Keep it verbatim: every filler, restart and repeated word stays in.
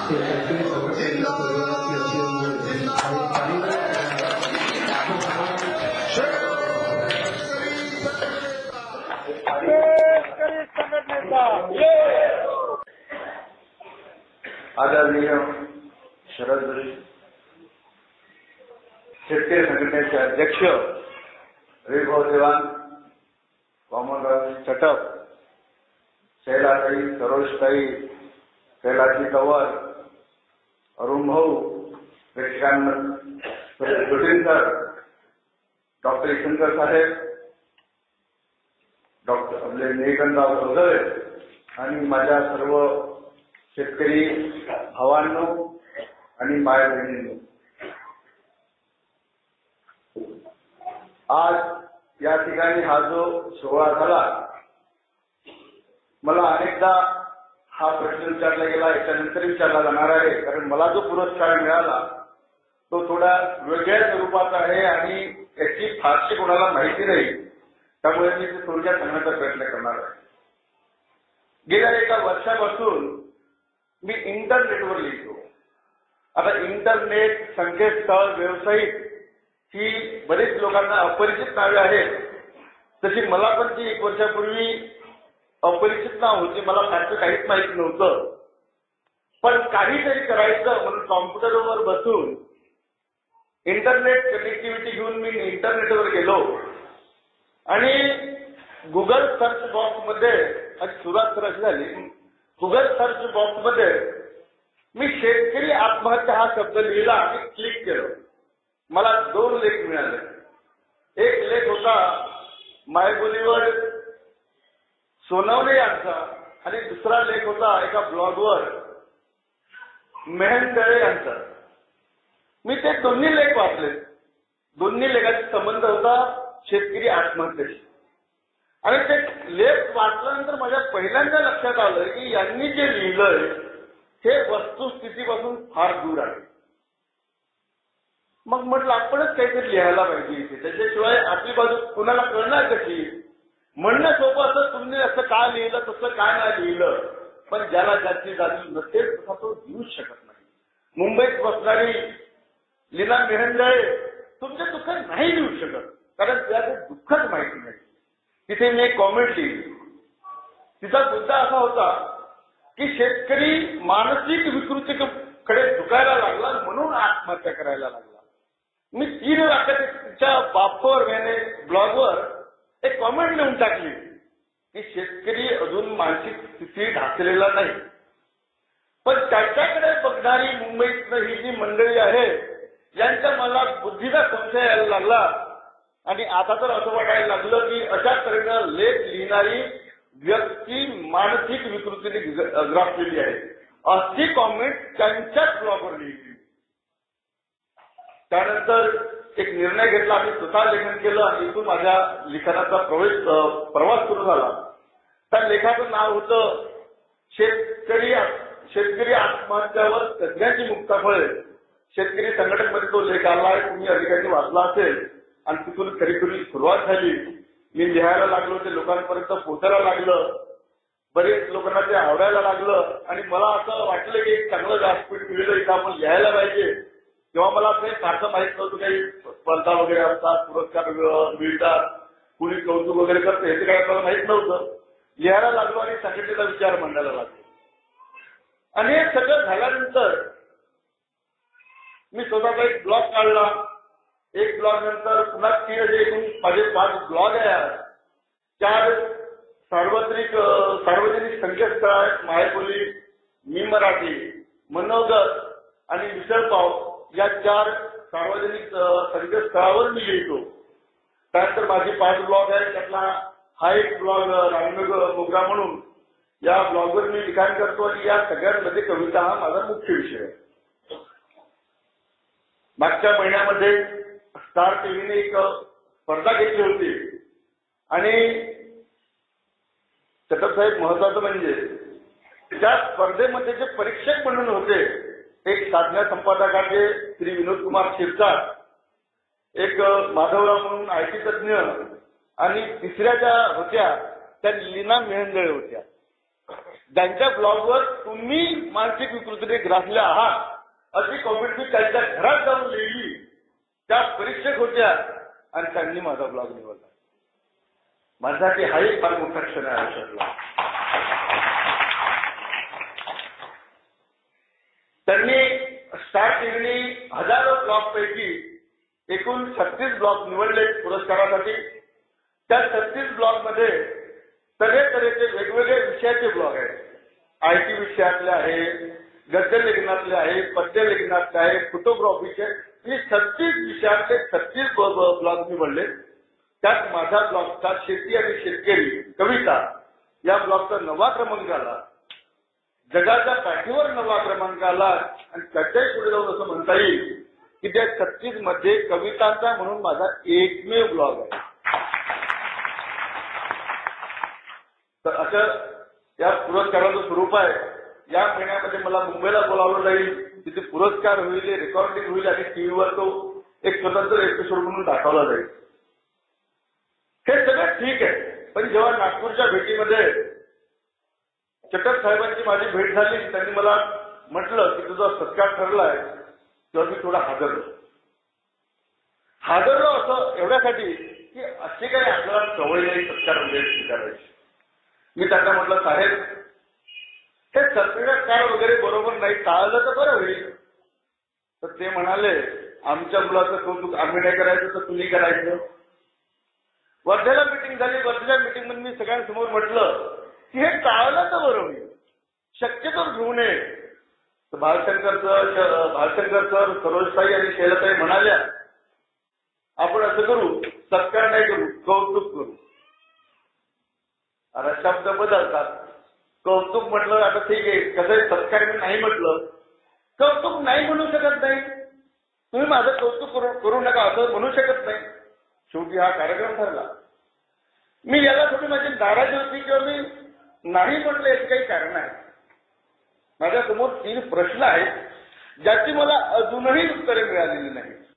आदरणीय शरदरी शेतकरी संघटनेचे अध्यक्ष हरिभाऊ देवान, वामनराव चटप, शैलाताई, सरोजताई, कैलाशी तंवर, अरुण भाऊ, प्रेक्षकांना सर, डॉक्टर ईशंकर साहेब, डॉक्टर आपले निळकंठराव चौधरी आणि माझ्या सर्व शेतकरी भावांनो आणि माय बहिणींनो, आज या ठिकाणी हा जो सोहळा झाला, मला अनेकदा हा प्रश्न विचारला गेला, याच्यानंतर विचारला जाणार आहे, कारण मला जो पुरस्कार मिळाला तो थोडा वेगळ्या स्वरूपाचा आहे आणि याची फारशी कोणाला माहिती नाही, त्यामुळे मी ते थोडक्यात सांगण्याचा प्रयत्न करणार आहे. गेल्या एका वर्षापासून मी इंटरनेटवर लिहितो. आता इंटरनेट, संकेतस्थळ, वेबसाईट ही बरेच लोकांना अपरिचित नावे आहेत. तशी मला पण ती एक वर्षापूर्वी अपरिचित नाव होती. मला त्याचं काहीच माहिती नव्हतं. पण काहीतरी करायचं म्हणून कॉम्प्युटरवर बसून इंटरनेट कनेक्टिव्हिटी घेऊन मी इंटरनेटवर गेलो आणि गुगल सर्च बॉक्समध्ये सुरुवात करायची झाली. गुगल सर्च बॉक्समध्ये मी शेतकरी आत्महत्या हा शब्द लिहिला आणि क्लिक केलं. मला दोन लेख मिळाले. एक लेख होता मायबोलीवर सोनवणे यांचा आणि दुसरा लेख होता एका ब्लॉगवर मेहनदळे यांचा. मी ते दोन्ही लेख वाचले. दोन्ही लेखाचा संबंध होता शेतकरी आत्महत्येशी. आणि ते लेख वाचल्यानंतर माझ्या पहिल्यांदा लक्षात आलं की यांनी जे लिहिलंय हे वस्तुस्थितीपासून फार दूर आहे. मग म्हटलं आपणच काहीतरी लिहायला पाहिजे. त्याच्याशिवाय आपली बाजू कुणाला कळणार कशी? म्हणणं सोपं असं, तुम्ही असं का लिहिलं, तसं का नाही लिहिलं, पण ज्याला ज्याची जाणीव नसेल तसा तो लिहूच शकत नाही. मुंबईत बसणारी लीना मेहंदळे तुमचे दुःख नाही लिहू शकत, कारण तिला ते दुःखच माहिती नाही. तिथे मी एक कॉमेंट लिहिली. तिचा मुद्दा असा होता की शेतकरी मानसिक विकृतीकडे झुकायला लागला म्हणून आत्महत्या करायला लागला. मी तीन वाक्यात तिच्या बापवर याने ब्लॉगवर एक कॉमेंट लिहून टाकली की शेतकरी अजून मानसिक स्थिती ढासलेला नाही. पण त्याच्याकडे बघणारी मुंबईतनं ही जी मंडळी आहे यांच्या मला बुद्धीचा संशय यायला लागला आणि आता तर असं वाटायला लागलं की अशा तऱ्हेनं लेख लिहिणारी व्यक्ती मानसिक विकृतीने ग्रासलेली आहे. अशी कॉमेंट त्यांच्याच ब्लॉगवर लिहिली. त्यानंतर एक निर्णय घेतला. आम्ही स्वतः लेखन केलं आणि इथून माझ्या लिखाणाचा प्रवेश प्रवास सुरू झाला. त्या लेखाचं नाव होतं शेतकरी शेतकरी आत्महत्यावर तज्ञांची मुक्ताफळे. शेतकरी संघटनेमध्ये तो लेख आला आहे. तुम्ही अधिकाऱ्यांनी वाचला असेल. आणि तिथून खरी खरी सुरुवात झाली. मी लिहायला लागलो, ते लोकांपर्यंत पोहोचायला लागलं. बरेच लोकांना ते आवडायला लागलं आणि मला असं वाटलं की एक चांगलं व्यासपीठ मिळलं, इथं आपण लिहायला पाहिजे. तेव्हा मला काही फारसं माहित नव्हतं. काही स्पर्धा वगैरे असतात, पुरस्कार मिळतात, कुणी कौतुक वगैरे करते, हे काही मला माहित नव्हतं. लिहायला लागलो आणि संघटनेचा विचार मांडायला लागलो. आणि हे सगळं झाल्यानंतर मी स्वतःचा एक ब्लॉग काढला. एक ब्लॉग नंतर पुन्हा तीन असे एकूण माझे पाच ब्लॉग आहे. चार सार्वत्रिक सार्वजनिक संकेतस्थळ आहेत. मायबोली, मी मराठी, मनोगत आणि मिसळपाव या चार सार्वजनिक संकेतस्थळावर मी लिहितो. त्यानंतर माझी पाच ब्लॉग आहेत. त्यातला हा एक ब्लॉग रामनगर मोगरा म्हणून या ब्लॉगवर मी लिखाण करतो आणि या सगळ्यांमध्ये कविता हा माझा मुख्य विषय आहे. मागच्या महिन्यामध्ये स्टार टीव्हीने एक स्पर्धा घेतली होती आणि चटप साहेब महत्वाचं म्हणजे त्या स्पर्धेमध्ये जे परीक्षक म्हणून होते, एक साधना संपादकाचे श्री विनोद कुमार शिरसाट, एक माधवराव म्हणून आयटी तज्ञ आणि तिसऱ्या ज्या होत्या त्या लीना मेहंदळे होत्या. ज्यांच्या ब्लॉगवर तुम्ही मानसिक विकृतीने ग्रासले आहात अशी कॉमेंट मी त्यांच्या घरात जाऊन लिहिली. त्या परीक्षक होत्या आणि त्यांनी माझा ब्लॉग निवडला. माझ्यासाठी हा एक फार मोठा क्षण आहे आयुष्यातला. त्यांनी स्टार टीव्हीनी हजारो ब्लॉग पैकी एकूण छत्तीस ब्लॉग निवडले पुरस्कारासाठी. त्या छत्तीस ब्लॉग मध्ये सगळे तऱ्हेचे वेगवेगळे विषयाचे ब्लॉग आहेत. आयटी विषयातले आहे, गद्य लेखनातले आहे, पद्य लेखनातले आहे, फोटोग्राफीचे, हे छत्तीस विषयातले छत्तीस ब्लॉग निवडले. त्यात माझा ब्लॉगचा शेती आणि शेतकरी कविता या ब्लॉगचा नवा क्रमांक आला. जगाच्या पाठीवर नवा क्रमांक आला आणि त्याच्याही पुढे जाऊन असं म्हणता येईल की त्या छत्तीस मध्ये कवितांचा म्हणून माझा एकमेव ब्लॉग आहे. तर असं या पुरस्काराचं स्वरूप आहे. या महिन्यामध्ये मला मुंबईला बोलावलं जाईल, तिथे पुरस्कार होईल, रेकॉर्डिंग होईल आणि टीव्हीवर तो एक स्वतंत्र एपिसोड म्हणून दाखवला जाईल. हे सगळं ठीक आहे. पण जेव्हा नागपूरच्या भेटीमध्ये चटक साहेबांची माझी भेट झाली, त्यांनी मला म्हटलं की तुझा सत्कार ठरलाय, तेव्हा मी थोडा हादरलो. हादरलो असं एवढ्यासाठी की अशी काही आपल्याला सवय नाही सत्कार वगैरे स्वीकारायची. मी त्यांना म्हटलं साहेब हे सत्कार वगैरे बरोबर नाही, टाळलं तर बरं होईल. तर ते म्हणाले आमच्या मुलाचं कौतुक आम्ही नाही करायचं तर तुम्ही करायचं. वर्ध्याला मिटिंग झाली. वर्ध्याच्या मिटिंग मध्ये मी सगळ्यांसमोर म्हटलं की हे टाळलं तर बरं होईल, शक्यतो घेऊ नये. तर भालशंकर सर भालशंकर सर सरोजताई आणि शैलताई म्हणाल्या आपण असं करू, सत्कार नाही करू, कौतुक करू. आता शब्द बदलतात. कौतुक म्हटलं आता ठीक आहे, कसं सत्कार मी नाही म्हटलं, कौतुक नाही म्हणू शकत नाही. तुम्ही माझं कौतुक करू करू नका असं म्हणू शकत नाही. शेवटी हा कार्यक्रम ठरला. मी याला थोडी माझी नाराजी होती किंवा मी नाही म्हटलं याचं काही कारण आहे. माझ्यासमोर तीन प्रश्न आहेत ज्याची मला अजूनही उत्तरे मिळालेली नाही.